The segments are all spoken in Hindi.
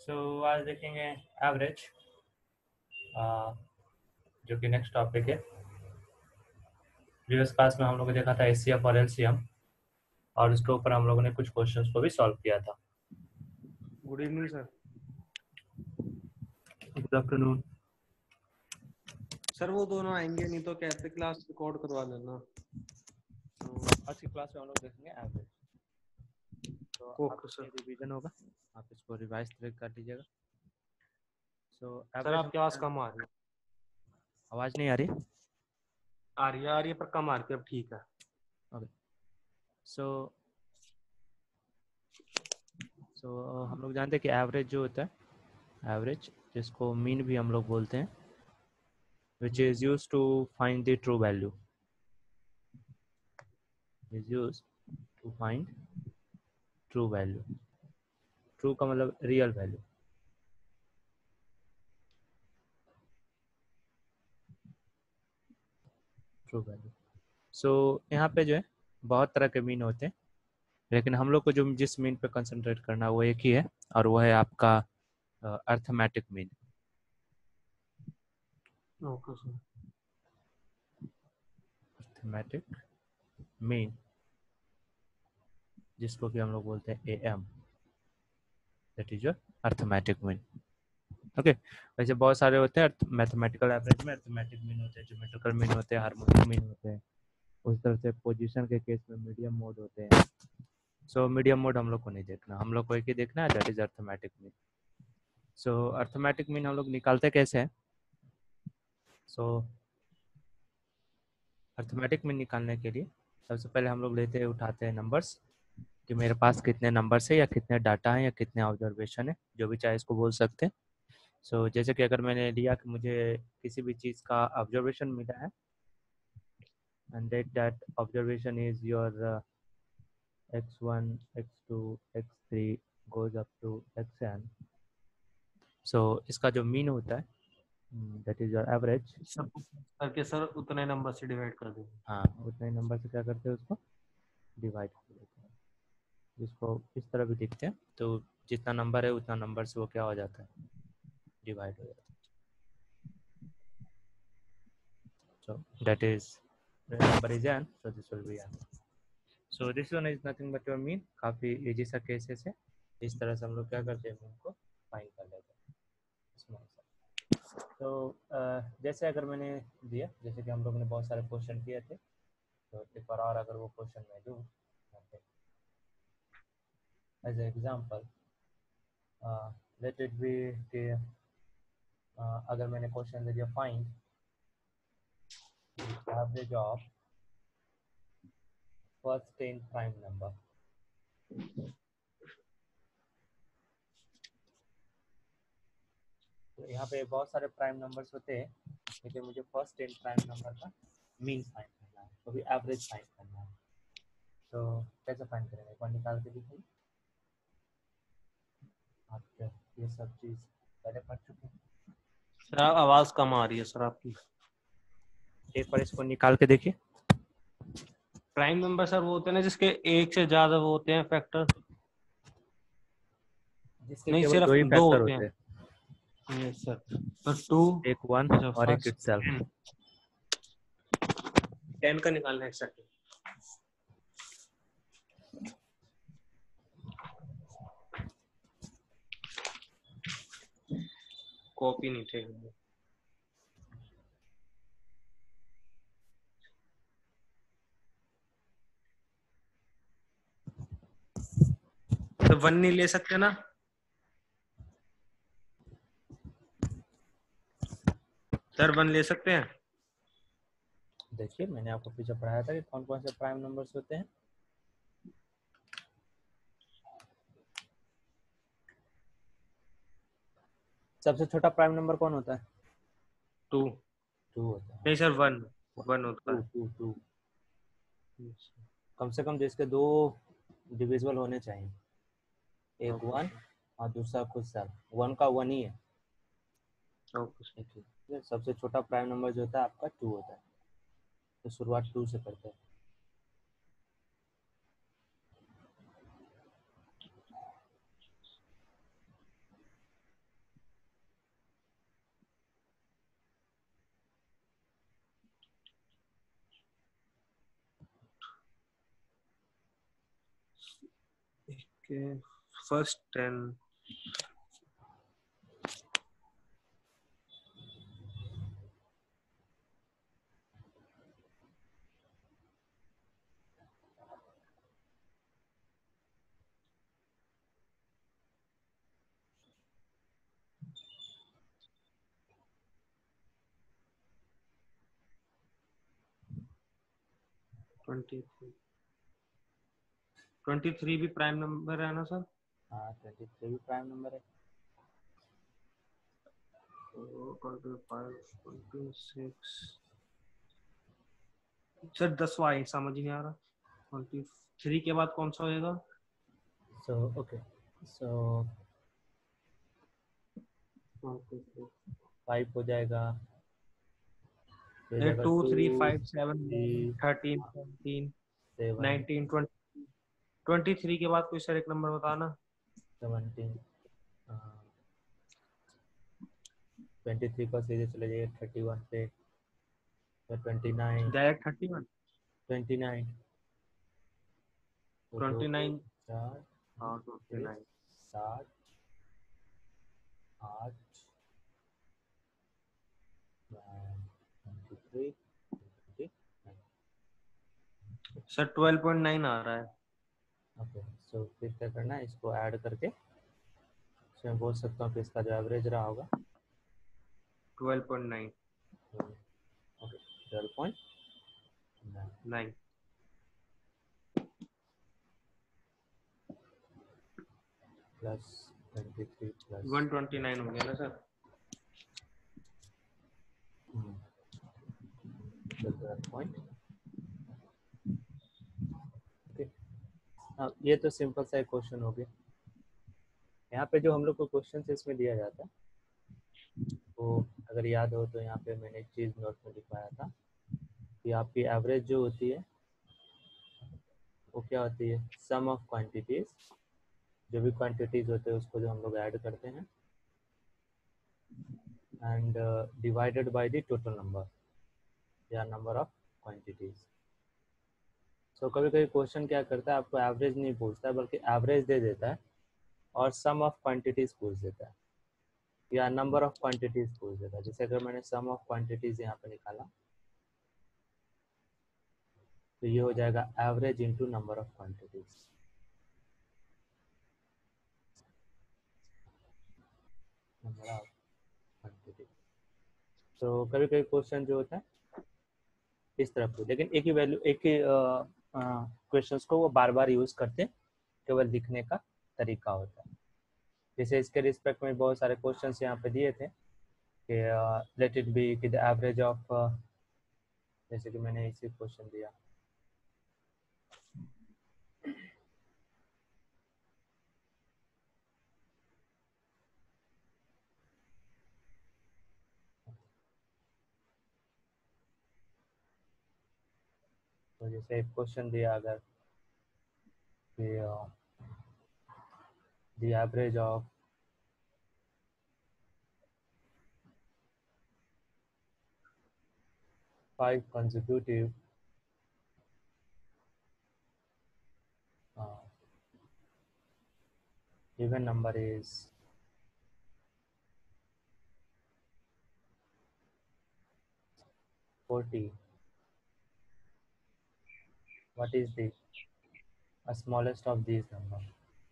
सो आज देखेंगे एवरेज, जो कि नेक्स्ट टॉपिक है। प्रीवियस क्लास में हम लोगों ने देखा था एचसीएफ और एलसीएम, और उसके ऊपर हम लोगों ने कुछ क्वेश्चंस को भी सॉल्व किया था। Good evening sir. Good afternoon. Sir वो दोनों आएंगे नहीं तो कहते क्लास रिकॉर्ड करवा लेना। आज की क्लास में हम लोग देखेंगे एवरेज। तो ओके सर। रिवीजन होगा, आप इसको रिवाइज कर लीजिएगा। सो सर आपकी आवाज कम आ रही है। आवाज़ नहीं आ रही? आ रही है पर कम आ रही है। अब ठीक है। ओके। सो हम लोग जानते हैं कि एवरेज जो होता है, एवरेज जिसको मीन भी हम लोग बोलते हैं, which is used to find the true value, is used to find true value। True का मतलब real value. True value. So यहाँ पे जो है बहुत तरह के मीन होते हैं, लेकिन हम लोग को जो जिस मीन पे कंसंट्रेट करना है वो एक ही है, और वो है आपका arithmetic mean. Okay sir. Arithmetic mean, जिसको कि हम लोग बोलते हैं AM, that is your arithmetic mean. Okay. वैसे बहुत सारे होते हैं मैथमेटिकल एवरेज में। अर्थमेटिक मीन होते हैं, ज्योमेट्रिकल मीन होते हैं, हार्मोनिक मीन होते हैं। उस तरह से पोजीशन के केस में मीडियम मोड होते हैं। सो मीडियम मोड हम लोग को नहीं देखना, हम लोग को एक ही देखना है, that is arithmetic mean. So arithmetic mean हम लोग निकालते कैसे हैं? सो अर्थमेटिक मीन निकालने के लिए सबसे पहले हम लोग उठाते हैं नंबर्स, कि मेरे पास कितने नंबर्स है या कितने डाटा है या कितने ऑब्जर्वेशन है, जो भी चाहे इसको बोल सकते हैं। सो जैसे कि अगर मैंने लिया कि मुझे किसी भी चीज़ का ऑब्जर्वेशन मिला है, and that observation is your x1 x2 x3 goes up to xn। So इसका जो मीन होता है, दैट इज योर एवरेज। सब करके सर उतने नंबर से डिवाइड कर देंगे। हाँ, उतने नंबर से क्या करते हैं, उसको डिवाइड कर देते हैं, जिसको इस तरह भी लिखते हैं। तो जितना नंबर है उतना नंबर से वो क्या हो जाता है, डिवाइड हो जाता है। So that is, the number is n, so this will be n। So this one is nothing but your mean। काफ़ी इजी सा केसेस है। इस तरह से हम लोग क्या करते हैं, मीन को फाइंड कर लेते हैं स्मॉल सा। तो जैसे अगर मैंने दिया, जैसे कि हम लोग ने बहुत सारे क्वेश्चन किए थे, तो एक बार और अगर वो क्वेश्चन मैं दूँ as a example, let it be कि अगर मैंने क्वेश्चन दे दिया, find average of first 10 prime number. तो यहाँ पे बहुत सारे प्राइम नंबर्स होते हैं, लेकिन मुझे फर्स्ट 10 प्राइम नंबर का मीन फाइंड करना है, तो भी एवरेज फाइंड करना है। तो कैसे फाइंड करेंगे, एक बार निकाल के दिखाइए। आप ये सब चीज़ पहले पढ़ चुके हैं। सर आवाज कम आ रही है सर आपकी। एक बार इसको निकाल के देखिए। प्राइम नंबर सर वो होते हैं ना जिसके एक से ज्यादा वो होते हैं फैक्टर। जिसके नहीं केवल सिर्फ दो ही दो फैक्टर होते होते हैं, हैं। Yes sir. तो 2 एक 1 और एक फर्स्ट इटसेल्फ। 10 का निकालना है एक्सेप्ट। कॉपी नहीं थे। तो 1 नहीं ले सकते ना? सर 1 ले सकते हैं? देखिए, मैंने आपको पीछे पढ़ाया था कि कौन कौन से प्राइम नंबर्स होते हैं। सबसे छोटा प्राइम नंबर कौन होता है? 2। 2 होता है। नहीं सर 1 1 होता 2 है। 2 2 कम से कम जिसके दो डिविजिबल होने चाहिए, एक 1 और दूसरा खुद सेल्फ। 1 का 1 ही है। ओके। ठीक है, सबसे छोटा प्राइम नंबर जो होता है आपका 2 होता है, तो शुरुआत 2 से करते हैं। के फर्स्ट 10 23 भी प्राइम नंबर है ना सर? हाँ 23 भी प्राइम नंबर है। 25 26 सर 10वां ही समझ नहीं आ रहा। 23 के बाद कौन सा होएगा? सो ओके, सो 5 हो जाएगा, तो हो जाएगा 2 3 2 5 7 3 13 17 7 19 20 23 के बाद कोई सर एक नंबर बताना। 17 23 को सीधे चले जाइए 31 पे, तो 29 डायरेक्ट 31 29, तो 2 29 4 हाँ 6 29 7 8 23 29। सर 12.9 आ रहा है। ओके, सो फिर क्या करना है, इसको ऐड करके इसमें बोल सकता हूँ कि इसका जो एवरेज रहा होगा 12.9 ओके 12.9 9 प्लस 23 प्लस 129 हो गया ना सर? 12 ओके। हाँ, ये तो सिंपल सा एक क्वेश्चन हो गया। यहाँ पे जो हम लोग को क्वेश्चन इसमें दिया जाता है, तो अगर याद हो तो यहाँ पे मैंने एक चीज़ नोट में लिखवाया था कि आपकी एवरेज जो होती है वो क्या होती है, सम ऑफ क्वांटिटीज, जो भी क्वांटिटीज होते हैं उसको जो हम लोग ऐड करते हैं and divided by the total number या नंबर ऑफ क्वांटिटीज। सो कभी कभी क्वेश्चन क्या करता है, आपको एवरेज नहीं पूछता है बल्कि एवरेज दे देता है और सम ऑफ क्वांटिटीज पूछ देता है या नंबर ऑफ क्वांटिटीज पूछ देता है। जैसे अगर मैंने सम ऑफ क्वांटिटीज यहाँ पे निकाला तो ये हो जाएगा average into number of quantities, number of quantities. तो कभी कभी क्वेश्चन जो होता है इस तरफ से, लेकिन एक ही वैल्यू, एक ही क्वेश्चंस को वो बार बार यूज करते, केवल लिखने का तरीका होता है। जैसे इसके रिस्पेक्ट में बहुत सारे क्वेश्चंस यहाँ पे दिए थे कि लेट इट बी कि द एवरेज ऑफ, जैसे कि मैंने इसी क्वेश्चन दिया तो जैसे एक क्वेश्चन दिया अगर कि the average of 5 consecutive even number is 40, what is the smallest of these numbers?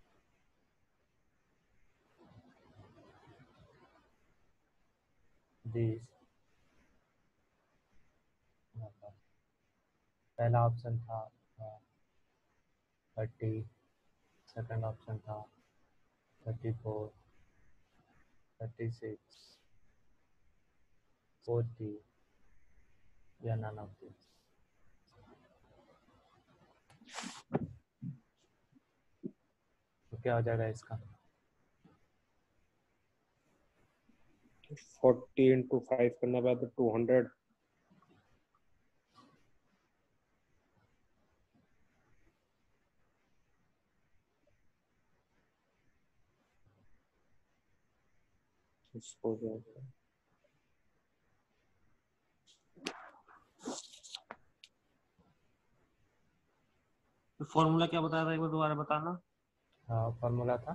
These numbers, पहला ऑप्शन था 30, सेकंड ऑप्शन था 34, 36, 40 या नन ऑफ दिस। तो क्या हो जाएगा इसका? 40 into 5 करना पड़ा तो 200 इसको जाएगा। तो फॉर्मूला क्या बताया था एक बार दोबारा बताना। फॉर्मूला था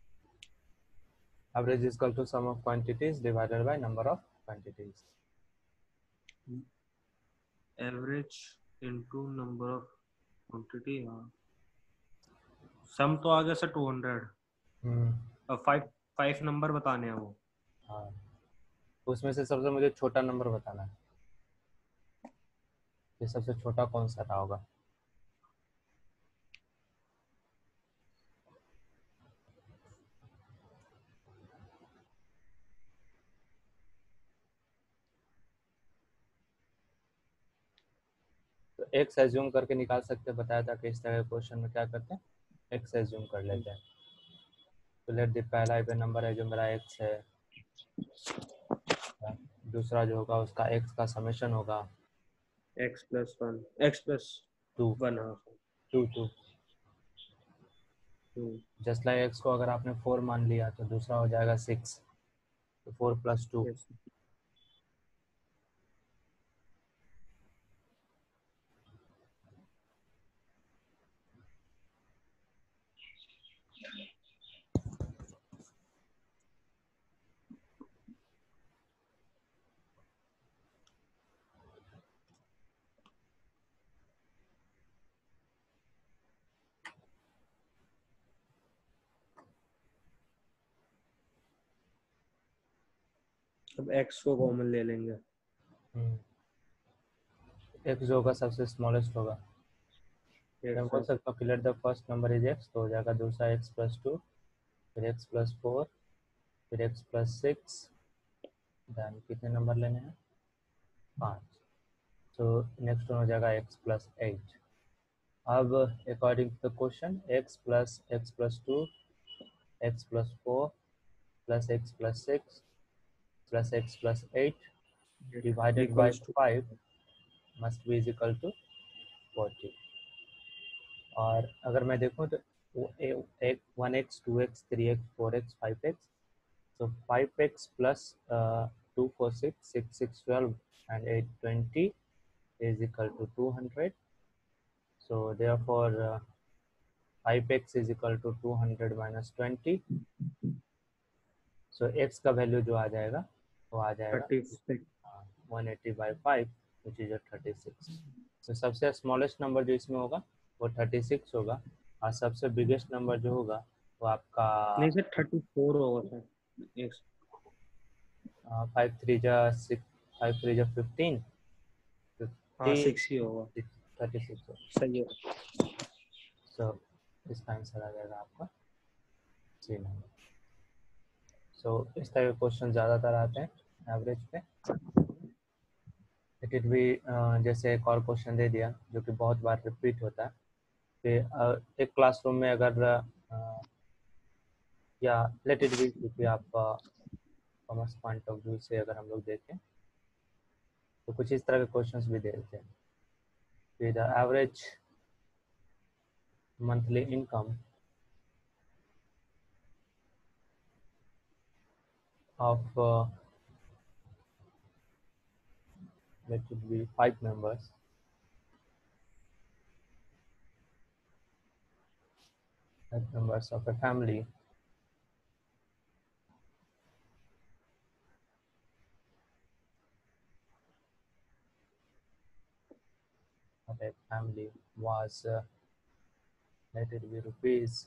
average is equal to sum of quantities divided by number of quantities. Average into number of quantity. हाँ, सम तो आ गया सर 200। अब 5 नंबर बताने हैं वो। हाँ, उसमें से सबसे मुझे छोटा नंबर बताना है, ये सबसे छोटा कौन सा रहा होगा। तो एक्स एज्यूम करके निकाल सकते हैं, बताया था कि इस तरह के क्वेश्चन में क्या करते हैं, एक्स एज्यूम कर लेते हैं। तो लेट द पहला इवन नंबर है जो मेरा एक्स है, दूसरा जो होगा उसका एक्स का समेशन होगा x प्लस 1 x प्लस 2 1। हाँ 2 2। 2। जस्ट लाइक एक्स को अगर आपने 4 मान लिया तो दूसरा हो जाएगा 6, तो 4 + 2। यस। अब x को कॉमन ले लेंगे। एक्स जो होगा सबसे स्मॉलेस्ट होगा, मैं x बोल है। सकता हूँ कि let the first number is x, तो हो जाएगा दूसरा एक्स प्लस 2, फिर एक्स प्लस 4, फिर एक्स प्लस 6, देन कितने नंबर लेने हैं, 5। तो नेक्स्ट हो जाएगा एक्स प्लस 8। अब according to the question x plus 2 x plus 4 plus x plus 6 plus x plus 8 divided by equals to 5 must be is equal to 40। और अगर मैं देखूँ तो एक 1x 2x 3x 4x 5x, so 5x plus 2 4 6 6 6 12 and 8 20 is equal to 200. So therefore 5x is equal to 200 minus 20. So x का वैल्यू जो आ जाएगा वो आ जाएगा 36। 180/5 which is a 36. तो सबसे स्मॉलेस्ट नंबर जो इसमें होगा वो 36 होगा, और सबसे बिगेस्ट नंबर जो होगा वो आपका नहीं सर 34 होगा सर। 5 3 जा 6 5 3 जा 15 हाँ 50 6 ही होगा। 36 होगा। सही है। सो इसका आंसर आ जाएगा आपका सी नंबर। सो इस तरह के क्वेश्चन ज़्यादातर आते हैं एवरेज पे। इट भी जैसे एक और क्वेश्चन दे दिया जो कि बहुत बार रिपीट होता है कि एक क्लासरूम में अगर या लेट इट बी, क्योंकि आप कॉमर्स पॉइंट ऑफ व्यू से अगर हम लोग देखें तो कुछ इस तरह के क्वेश्चंस भी दे देते हैं कि the average monthly income of let it be 5 members of a family was let it be rupees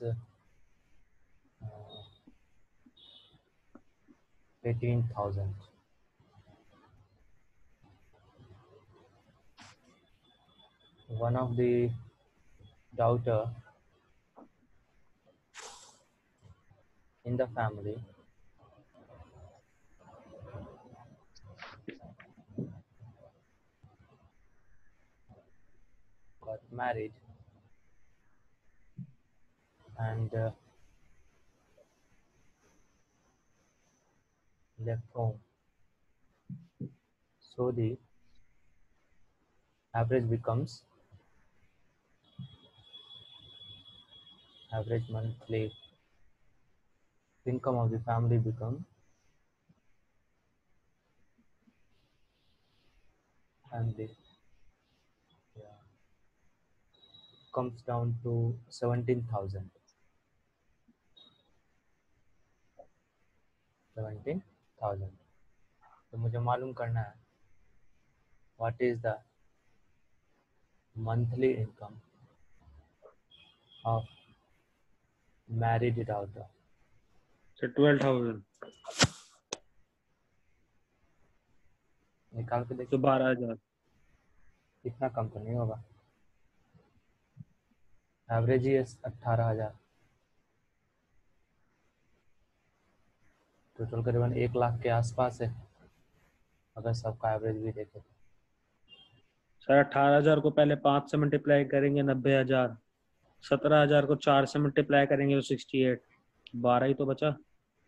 18,000. One of the daughter in the family got married and left home. So the average becomes average monthly income of the family become family yeah, comes down to 17,000. 17,000। तो मुझे मालूम करना है what is the monthly income of married daughter. So 12,000। निकाल के देखिए। तो 12,000। इतना कम तो नहीं होगा, एवरेज ही है 18,000। टोटल करीबन 1 लाख के आसपास है अगर सबका एवरेज भी देखें। सर 18,000 को पहले 5 से मल्टीप्लाई करेंगे 90,000। 17,000 को 4 से मल्टीप्लाई करेंगे तो 68। 12 ही तो बचा।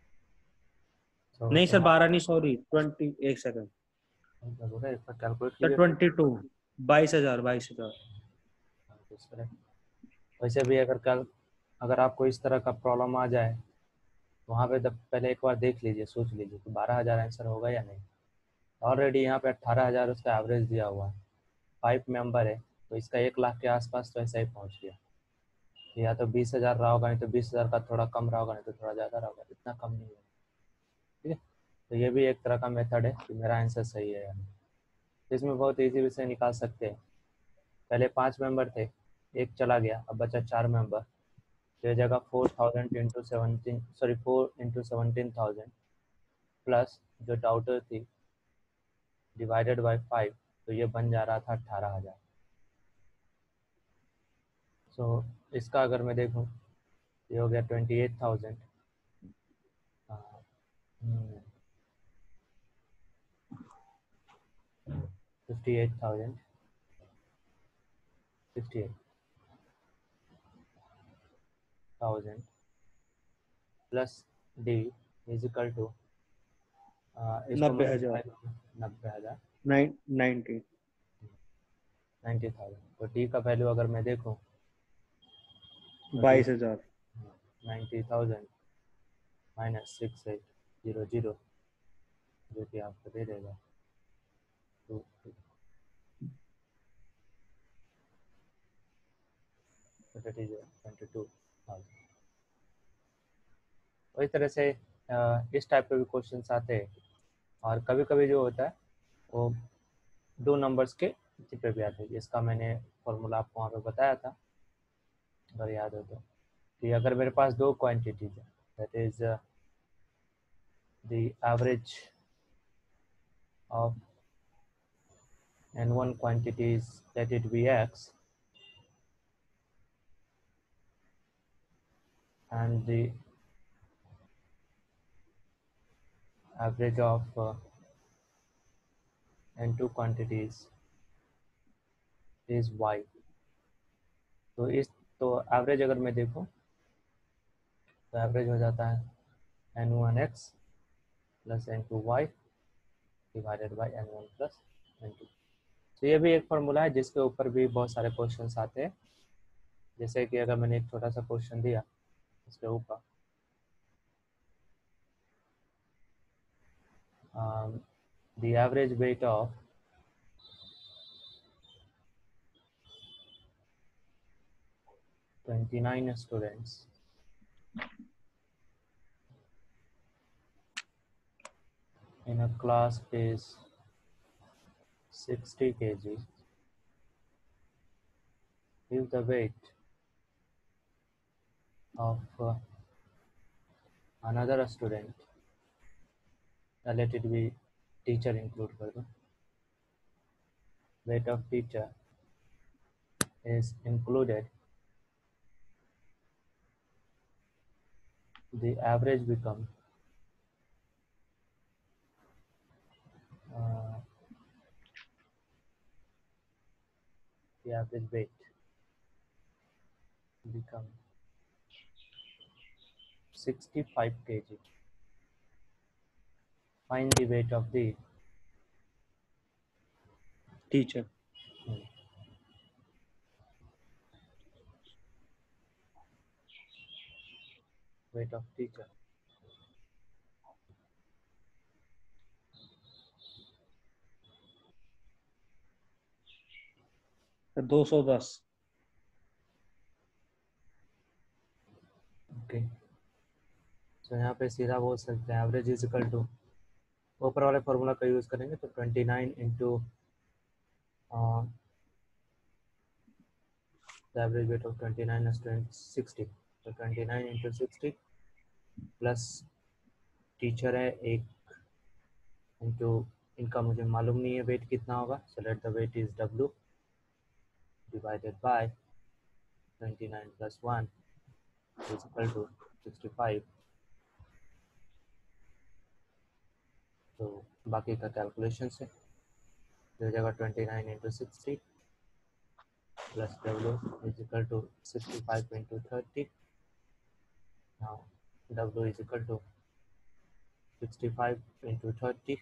तो नहीं सर यहाँ 12 नहीं, सॉरी 20। एक सेकंड कैलकुलेट सर, कीजिए। 22। 22,000 22,000। वैसे भी अगर आपको इस तरह का प्रॉब्लम आ जाए तो वहाँ पे पहले एक बार देख लीजिए, सोच लीजिए कि 12,000 आंसर होगा या नहीं। ऑलरेडी यहाँ पे 18,000 उसका एवरेज दिया हुआ है, 5 मेंबर है, तो इसका 1 लाख के आसपास तो ऐसा ही पहुँच गया। या तो 20,000 रहा होगा, नहीं तो 20,000 का थोड़ा कम रहा होगा, नहीं तो थोड़ा ज़्यादा रहा होगा, इतना कम नहीं है। ठीक है, तो ये भी एक तरह का मेथड है कि मेरा आंसर सही है या नहीं। इसमें बहुत ईजी विषय निकाल सकते हैं। पहले 5 मेंबर थे, एक चला गया, अब बचा 4 मेंबर। तो ये जगह 4,000 इंटू 17, सॉरी 4 इंटू 17,000 प्लस जो डाउटर थी डिवाइडेड बाई 5, तो ये बन जा रहा था 18,000। सो इसका अगर मैं देखूँ, ये हो गया 28,000, 58,000, 68,000 plus D is equal to, इसको 90,000। 90,000, 90। 90,000। तो डी का वैल्यू अगर मैं देखूँ तो डी 22,000। 90,000 माइनस 6800, जो कि आपको दे देगा 2, तो दैट इज 22,000। इस तरह से इस टाइप के भी क्वेश्चन आते हैं। और कभी कभी जो होता है वो 2 नंबर्स के पे भी आते हैं, जिसका मैंने फॉर्मूला आपको वहाँ पे बताया था, अगर याद हो तो। कि अगर मेरे पास 2 क्वांटिटीज है, that is the average of n1 quantities, let it be x, and the average of n2 quantities is y। तो एवरेज अगर मैं देखूं तो एवरेज हो जाता है n1x plus n2y divided by n1 plus n2। तो ये भी एक फार्मूला है जिसके ऊपर भी बहुत सारे क्वेश्चंस आते हैं। जैसे कि अगर मैंने एक छोटा सा क्वेश्चन दिया इसके ऊपर, the average weight of 29 students in a class is 60 kg if the weight of another student, let it be teacher include कर दो, weight of teacher is included, the average become uh, the average weight become 65 kg। Find the weight of the teacher. weight of teacher। Sir 210। Okay, तो यहाँ पे सीधा बोल सकते हैं एवरेज इज इक्वल टू, ऊपर वाले फॉर्मूला का यूज़ करेंगे तो 29 into the average weight of 29 is 60, तो 29 इंटू 60 प्लस टीचर है एक इंटू इनका मुझे मालूम नहीं है वेट कितना होगा, so let the weight is W divided by 29 प्लस 1 इज इक्वल टू 65। तो बाकी का कैलकुलेशन से हो जाएगा 29 into 60 plus W is equal to 65 into 30। Now W is equal to 65 into 30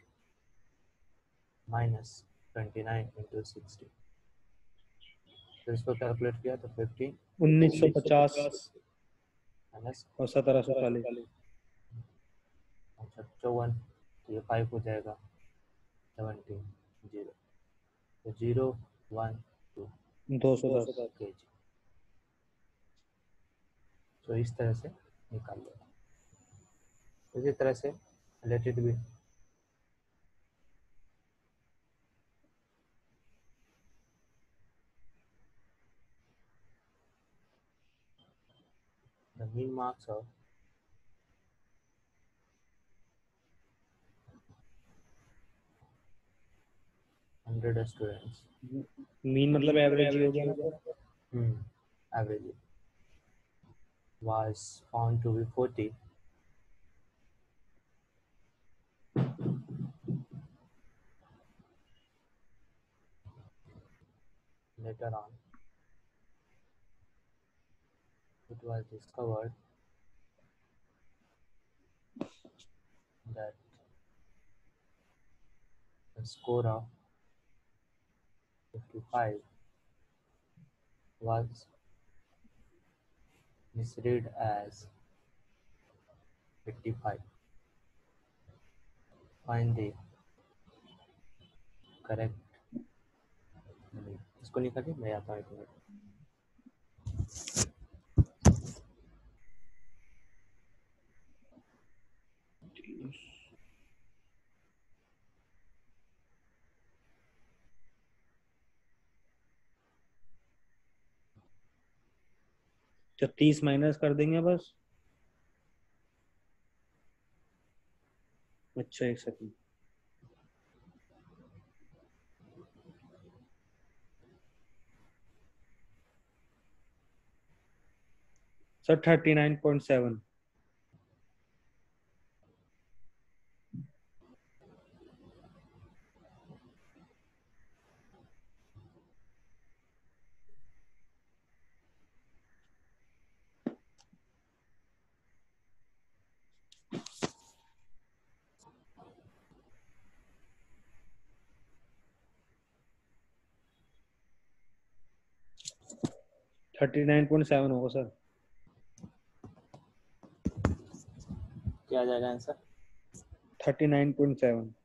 minus 29 into 60। तो इसको कैलकुलेट किया तो 15 1950 माइनस और 1740। अच्छा 54, तो ये 5 हो जाएगा 17 0, तो 0 1 2 210। kg। तो इस तरह से निकाल लेगा। इसी तरह से रिलेटेड भी the mean marks of 100 students, mean मतलब एवरेज ही हो गया ना sir. average was found to be 40 later on. It was discovered that the score of 55 was misread as 55. Find the correct mean. इसको निकालिए, मैं आता हूँ एक मिनट। तो 30 माइनस कर देंगे बस। अच्छा एक सेकंड सर 39.7। थर्टी 39.7 होगा सर। क्या आ जाएगा आंसर? 39.7।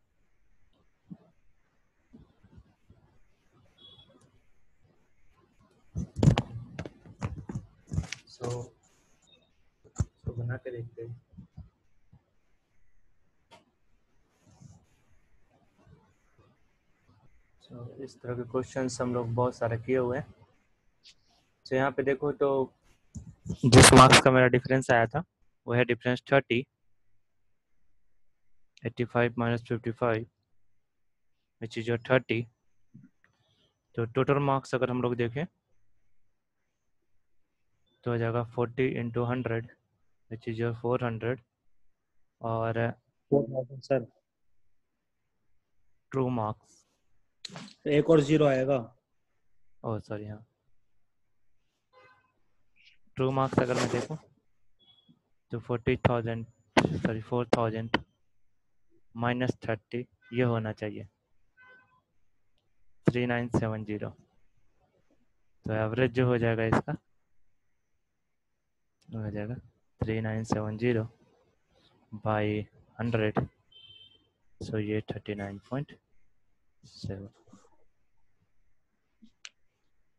तो बना के देखते हैं। इस तरह के क्वेश्चंस हम लोग बहुत सारे किए हुए हैं। तो यहाँ पे देखो तो जिस मार्क्स का मेरा डिफरेंस आया था वो है difference 30, 85 minus 55 which is your 30। तो टोटल मार्क्स अगर हम लोग देखें तो हो जाएगा 40 इंटू 100 विच इज योर 400 और 4000 सर। ट्रू मार्क्स, एक और जीरो आएगा। ओह सॉरी, हाँ ट्रू मार्क्स अगर मैं देखूं तो 4000 माइनस 30 ये होना चाहिए 3970। तो एवरेज जो हो जाएगा इसका हो जाएगा 3970 बाई 100, सो ये 39.7।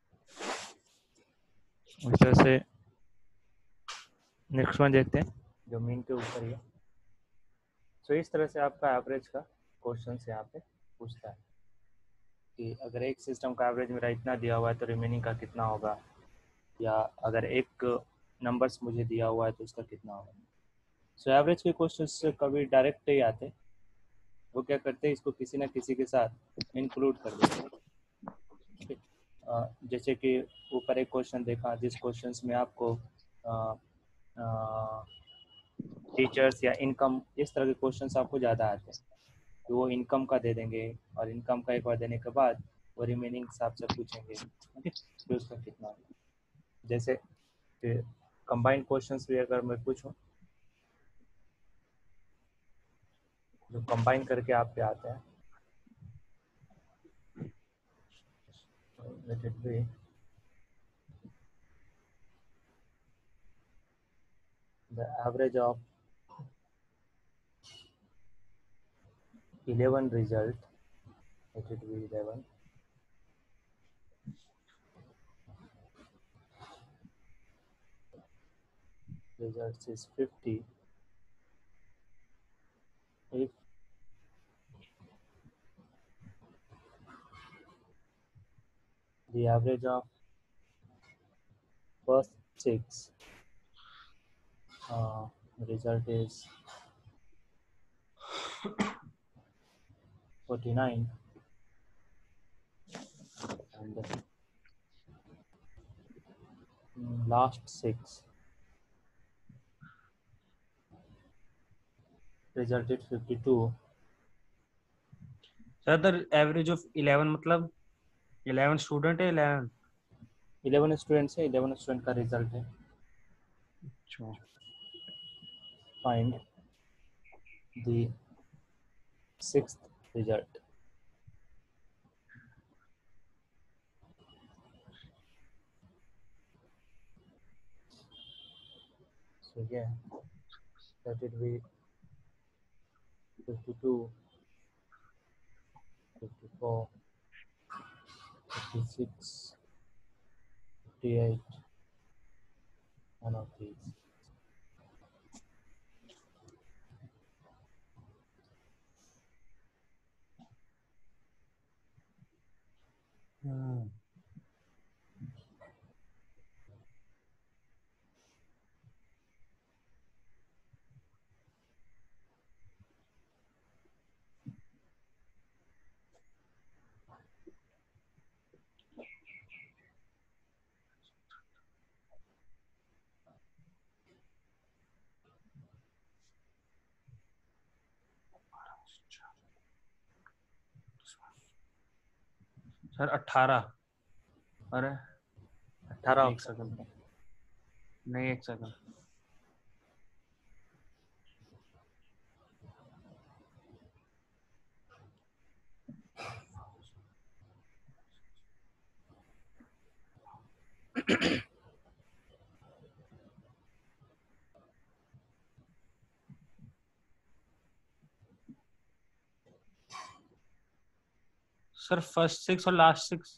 इस तरह से नेक्स्ट वन देखते हैं। जो मीन के ऊपर ही है। सो इस तरह से आपका एवरेज का क्वेश्चन यहाँ पे पूछता है कि अगर एक सिस्टम का एवरेज मेरा इतना दिया हुआ है तो रिमेनिंग का कितना होगा, या अगर एक नंबर्स मुझे दिया हुआ है तो उसका कितना होगा। सो एवरेज के क्वेश्चन कभी डायरेक्ट ही आते, वो क्या करते हैं इसको किसी ना किसी के साथ इंक्लूड कर देते हैं। जैसे कि ऊपर एक क्वेश्चन देखा जिस क्वेश्चंस में आपको टीचर्स या इनकम इस तरह के क्वेश्चंस आपको ज़्यादा आते हैं, तो वो इनकम का दे देंगे और इनकम का एक बार देने के बाद वो रिमेनिंग हिसाब से पूछेंगे, ओके, फिर उसका कितना होगा। जैसे कंबाइंड क्वेश्चंस भी अगर मैं पूछूं, जो कंबाइन करके आप पे आते हैं, let it be the average of 11 result, let it be 11 results is 50 if the average of first 6 result is 49 and last 6 resulted 52। Sir the average of 11 मतलब 11 स्टूडेंट है 11। 11 स्टूडेंट्स है, 11 स्टूडेंट का रिजल्ट है। अच्छा, find the sixth result. So yeah, that it be 52, 54, 56, 58, one of these। Sir 18। अरे 18 एक ऑप्शन सेकंड, होते हैं। नहीं एक सेकंड। सर फर्स्ट 6 और लास्ट 6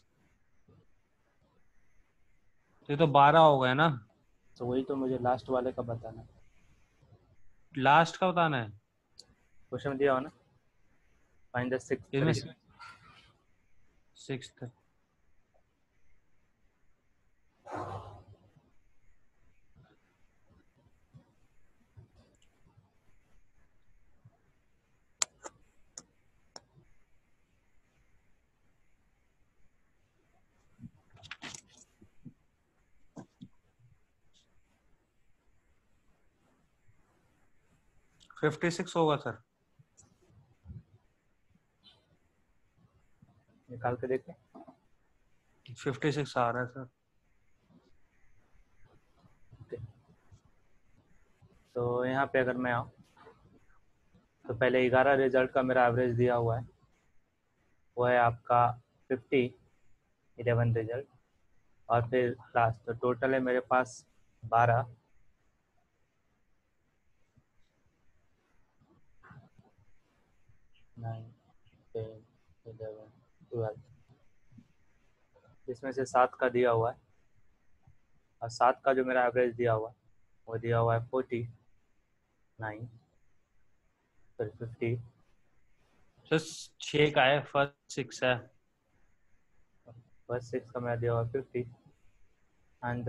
ये तो 12 हो गए ना। तो वही तो मुझे लास्ट वाले का बताना है। लास्ट का बताना है क्वेश्चन दिया हो ना, फाइंड द सिक्स्थ इसमें। रिजल्ट। 6th 56 होगा सर। निकाल के देखें। 56 आ रहा है सर। ओके, तो यहाँ पे अगर मैं आऊँ तो पहले 11 रिजल्ट का मेरा एवरेज दिया हुआ है, वो है आपका 50, 11 रिजल्ट, और फिर लास्ट, तो टोटल है मेरे पास 12, 9, 10, 11, 12, जिसमें से 7 का दिया हुआ है, और 7 का जो मेरा एवरेज दिया हुआ है वो दिया हुआ है 40। 9 सॉरी 50 सर 6 का है, फर्स्ट 6 है। फर्स्ट 6 का मेरा दिया हुआ 50 एंड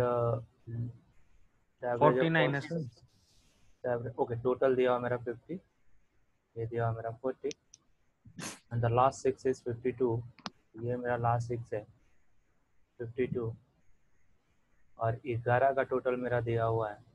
द एवरेज ऑफ 49 है फर्स्ट सर। 6 ओके टोटल दिया हुआ मेरा 50, ये दिया हुआ मेरा 40 एंड द लास्ट 6 इज 52, ये मेरा लास्ट 6 है 52 और 11 का टोटल मेरा दिया हुआ है,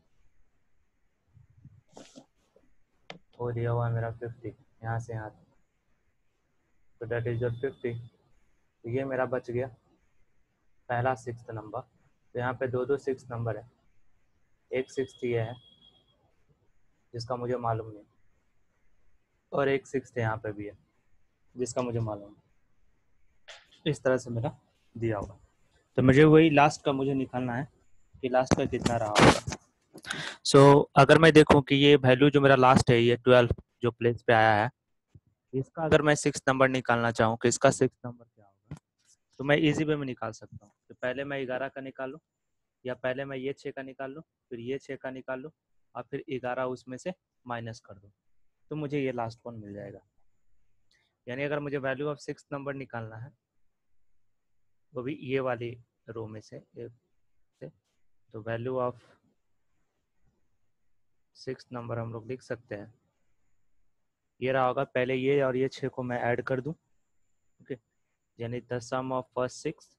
वो दिया हुआ है मेरा 50 यहाँ से यहाँ तक, तो दैट इज योर 50। तो ये मेरा बच गया पहला 6th नंबर। तो यहाँ पे दो दो 6 नंबर है, एक 6 ये है जिसका मुझे मालूम नहीं और एक 6 यहाँ पे भी है जिसका मुझे मालूम है। इस तरह से मेरा दिया हुआ, तो मुझे वही लास्ट का मुझे निकालना है कि लास्ट का कितना रहा होगा। सो अगर मैं देखूं कि ये वैल्यू जो मेरा लास्ट है ये 12 जो प्लेस पे आया है, इसका अगर मैं 6 नंबर निकालना चाहूँ कि इसका 6 नंबर क्या होगा, तो मैं इजी वे में निकाल सकता हूँ। तो पहले मैं 11 का निकालूँ या पहले मैं ये 6 का निकाल लूँ, फिर ये 6 का निकाल लूँ और फिर 11 उसमें से माइनस कर दूँ, तो मुझे ये लास्ट वन मिल जाएगा। यानी अगर मुझे वैल्यू ऑफ 6 नंबर निकालना है, वो भी ये वाली रो में से तो वैल्यू ऑफ 6 नंबर हम लोग लिख सकते हैं, ये रहा होगा। पहले ये और ये 6 को मैं ऐड कर दूं, ओके, यानी the sum of first 6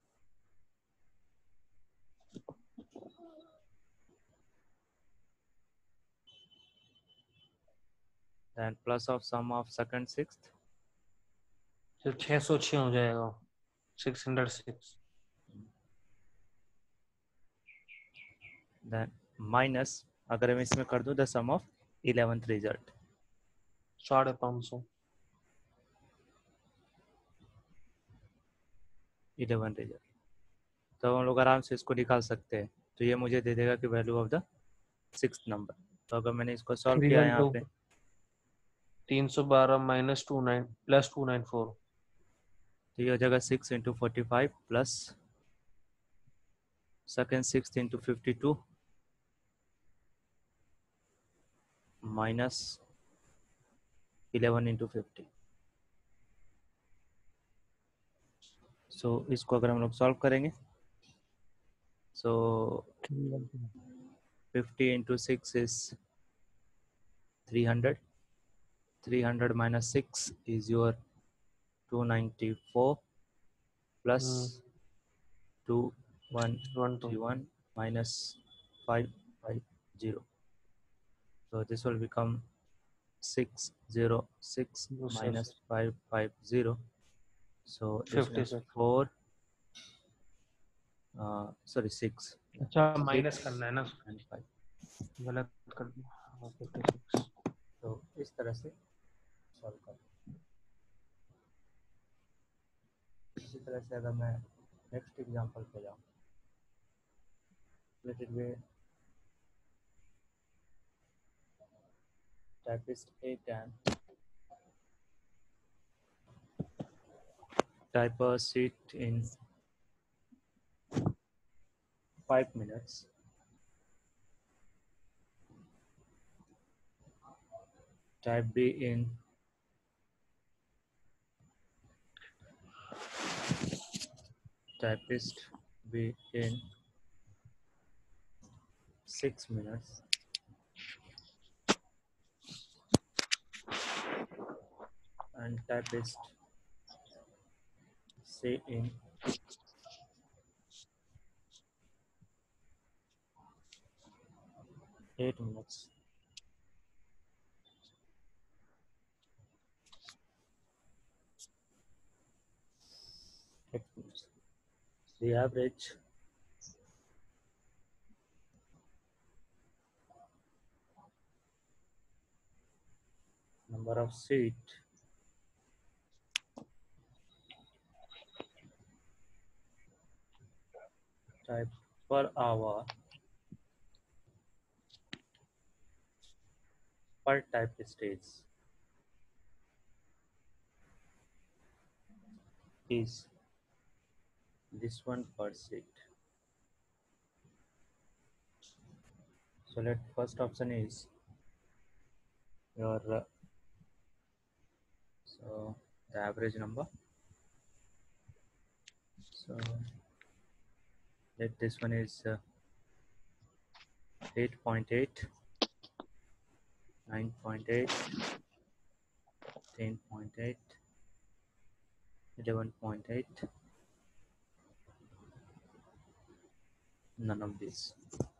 and plus of sum of second 6 तो 606 हो जाएगा, 606। देन माइनस अगर मैं इसमें कर दूं the sum of 11th result 550। 11 result, तो हम लोग आराम से इसको निकाल सकते हैं। तो ये मुझे दे देगा कि value of the 6th number. तो अगर मैंने इसको सॉल्व किया यहाँ पे 312 माइनस 29 प्लस 294। तो ये हो जाएगा 6 into 45 plus second 6 into 52 minus 11 into 50। So इसको अगर हम लोग सॉल्व करेंगे so 50 into 6 is 300, 300 minus 6 is your 294 plus 2131 minus 550. So this will become 606 minus 550. So this means 56। 4 sorry 6 अच्छा 6 माइनस करना है ना, and 5। गलत कर दिया। 56। तो इस तरह से सॉल्व कर, इसी तरह से अगर मैं नेक्स्ट एग्जांपल पे जाऊँ, let it be typist A can type a sheet in 5 minutes. Type B in typist B in 6 minutes and typist C in 8 minutes. 8 minutes. The average number of sheet type per hour per type stage is this one per sheet. So let first option is your so the average number. So let this one is 8.8, 9.8, 10.8, 11.8. None of these.